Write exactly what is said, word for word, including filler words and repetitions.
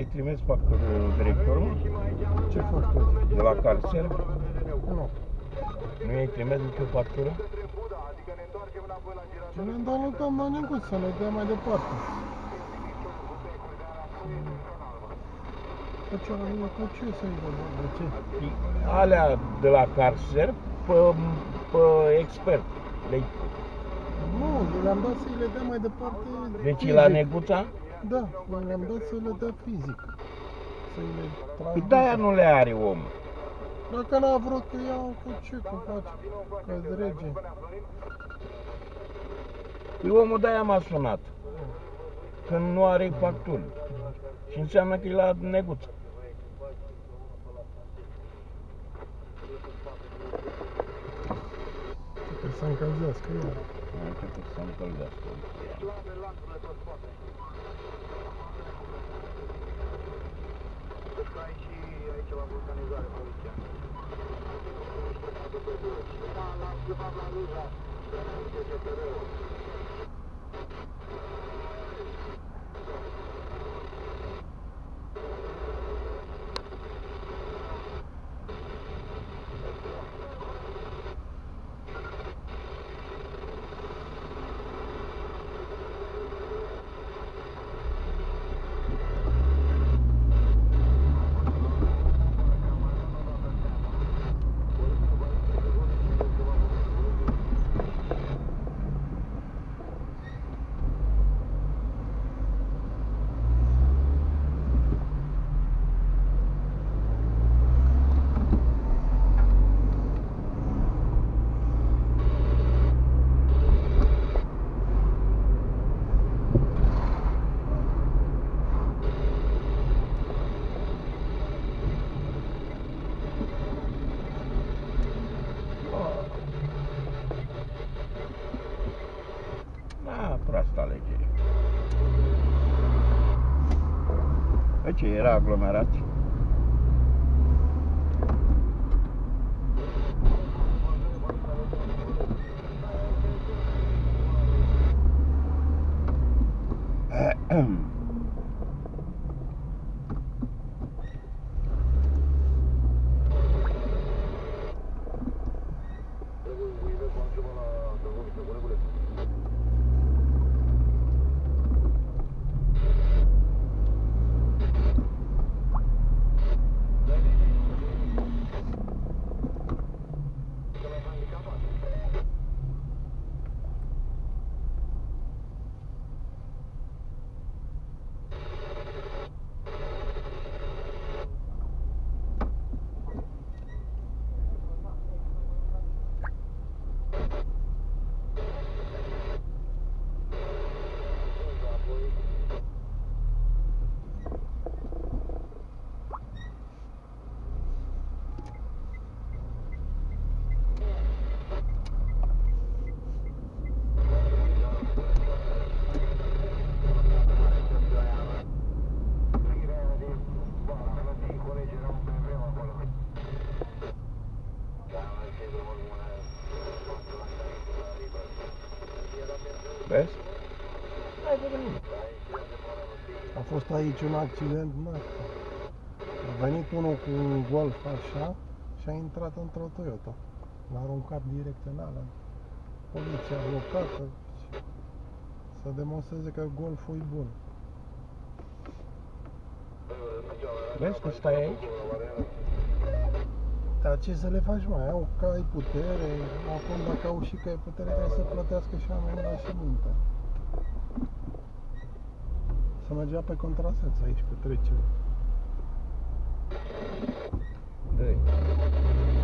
i-ai trimis factură directorul? Ce facturi? De la Carser? Nu. Nu i-ai trimis nicio factură? Ce ne-am dat lui doamna Neguță să ne dea mai departe. Că ce la mine, cu ce să-i dă, de ce? Alea de la Carser pe, pe expert. Le Nu, le-am dat să-i le dea mai departe deci fizic. la Neguța? Da, le-am dat să le dea fizic. Să-i le Păi transmită. de-aia nu le are omul. Dacă n-a vrut că iau, cu ce, cu face? Că-s rege. Păi omul de-aia m-a sunat. Că nu are facturi. Și înseamnă că e la Neguță. Că să încălzească ea. A început să încălzească. Da, proastă alegere. Bă, ce era aglomerat? Vezi? Hai de nimic. A fost aici un accident mare. A venit unul cu un Golf așa și a intrat într-o Toyota. L-a aruncat direct în ala. Poliția blocată. Să demonstreze că Golful e bun. Vezi că stai aici? Dar ce să le faci, mai? Au că ai putere, acum dacă au și că ai putere, trebuie să plătească și amenda și multă. Să mergea pe contrasens aici, pe trecere. Dă-i.